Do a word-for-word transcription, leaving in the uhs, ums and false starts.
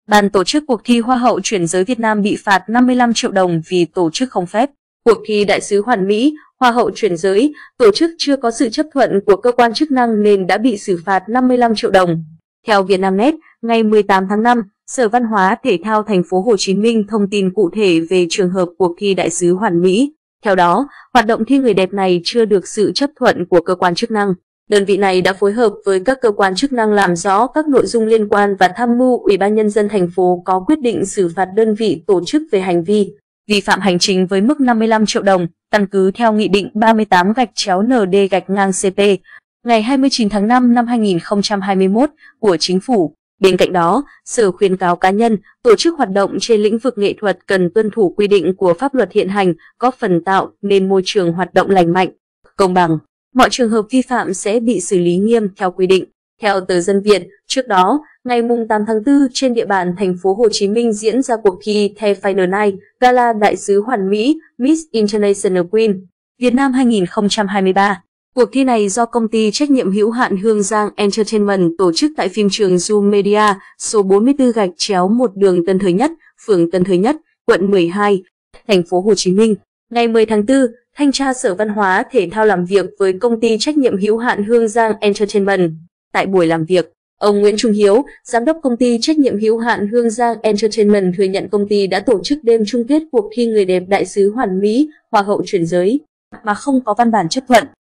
Ban tổ chức cuộc thi Hoa hậu chuyển giới Việt Nam bị phạt năm mươi lăm triệu đồng vì tổ chức không phép. Cuộc thi Đại sứ Hoàn Mỹ, Hoa hậu chuyển giới, tổ chức chưa có sự chấp thuận của cơ quan chức năng nên đã bị xử phạt năm mươi lăm triệu đồng. Theo Vietnamnet, ngày mười tám tháng năm, Sở Văn hóa Thể thao Thành phố Hồ Chí Minh thông tin cụ thể về trường hợp cuộc thi Đại sứ Hoàn Mỹ. Theo đó, hoạt động thi người đẹp này chưa được sự chấp thuận của cơ quan chức năng. Đơn vị này đã phối hợp với các cơ quan chức năng làm rõ các nội dung liên quan và tham mưu Ủy ban Nhân dân thành phố có quyết định xử phạt đơn vị tổ chức về hành vi vi phạm hành chính với mức năm mươi lăm triệu đồng, căn cứ theo Nghị định ba mươi tám gạch chéo N D gạch ngang C P ngày hai mươi chín tháng năm năm hai nghìn không trăm hai mươi mốt của Chính phủ. Bên cạnh đó, Sở khuyến cáo cá nhân, tổ chức hoạt động trên lĩnh vực nghệ thuật cần tuân thủ quy định của pháp luật hiện hành, góp phần tạo nên môi trường hoạt động lành mạnh, công bằng. Mọi trường hợp vi phạm sẽ bị xử lý nghiêm theo quy định. Theo tờ Dân Việt, trước đó, ngày tám tháng tư trên địa bàn thành phố Hồ Chí Minh diễn ra cuộc thi The Final Night, Gala Đại sứ Hoàn Mỹ, Miss International Queen Việt Nam hai nghìn không trăm hai mươi ba. Cuộc thi này do công ty trách nhiệm hữu hạn Hương Giang Entertainment tổ chức tại phim trường Zoom Media, số bốn mươi tư gạch chéo một đường Tân Thới Nhất, phường Tân Thới Nhất, quận mười hai, thành phố Hồ Chí Minh. Ngày mười tháng tư, Thanh tra Sở Văn hóa Thể thao làm việc với công ty trách nhiệm hữu hạn Hương Giang Entertainment. Tại buổi làm việc, ông Nguyễn Trung Hiếu, giám đốc công ty trách nhiệm hữu hạn Hương Giang Entertainment thừa nhận công ty đã tổ chức đêm chung kết cuộc thi người đẹp Đại sứ Hoàn Mỹ, Hoa hậu chuyển giới mà không có văn bản chấp thuận.